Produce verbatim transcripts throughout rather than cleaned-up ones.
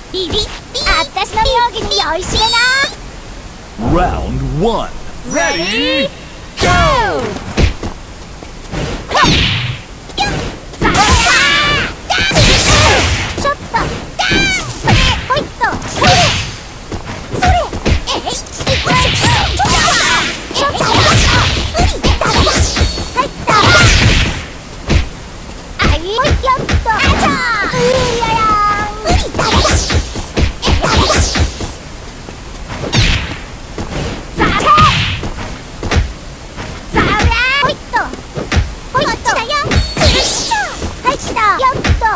ビビビあたしの妙義に酔いしれな。 Round one. Ready? Go! ちょっとそれほいっとそれそれえいちょっとちょっと無理だろ入ったあいよっとあちゃーうやや無理だろえいさてさあほいっとほいっとだよくるっしょ入ったよっと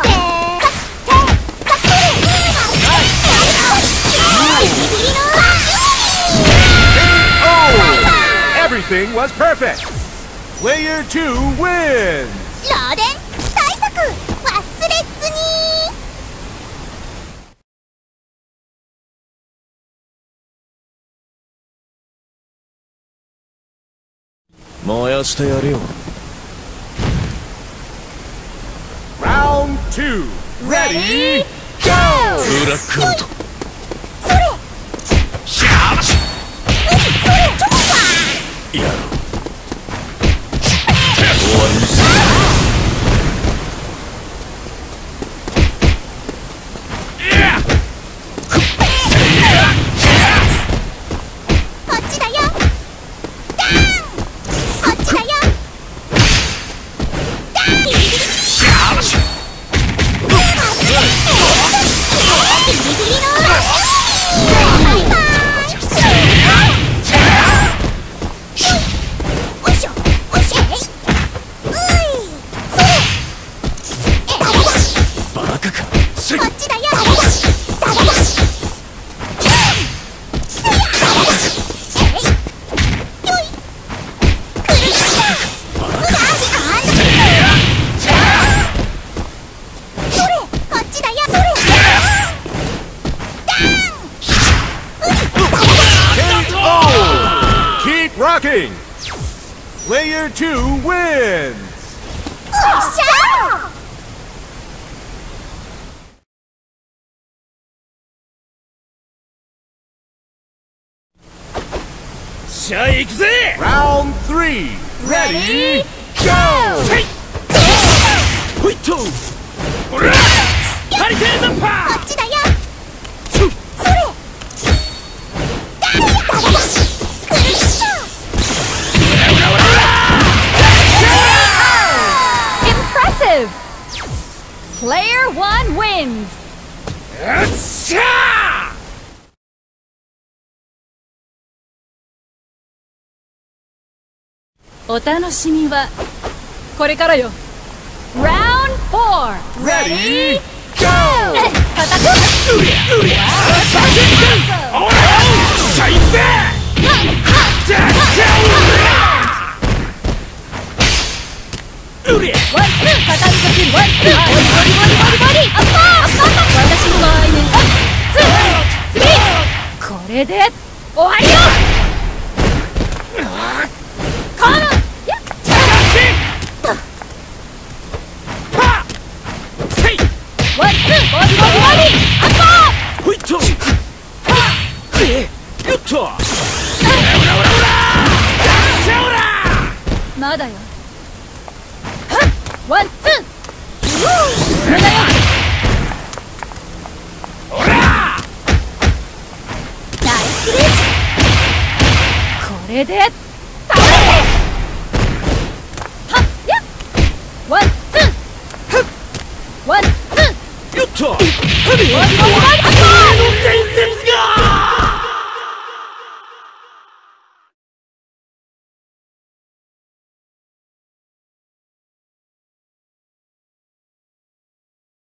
Everything was perfect. Player two wins. 漏電対策忘れずに。 燃やしてやるよ。Round two. Ready? Go! ブラックアウト。 それシャーチ。 無理それちょっとやろう。終わりにする。 こっちだよ。ダーンこっちだよ。ダーンビリビリシャーチ。 ビリビリのバイバイ。 Rocking! Player two wins! おっしゃーしゃあ行くぜ Round three! Ready? Go! ほいっとほらハリケーンのパーこっちだよ。それダメだくるっしょ Impressive! Player one wins! よっしゃーお楽しみはこれからよ。Round four! Ready? Go! 叩くうりゃうりゃおらしゃいぜじゃじゃうりゃワンツー畳みかけるワンツーボリボリボリボリボリボリアッパーアッパー私の場合ねワンツースリーこれで終わりよこのやっワンツーボリボリボリアッパーほいっとよっとまだよワンツー無駄よほらナイスリーチこれで倒れてはっやっワンツーワンツーよっとボリボリボリアッパー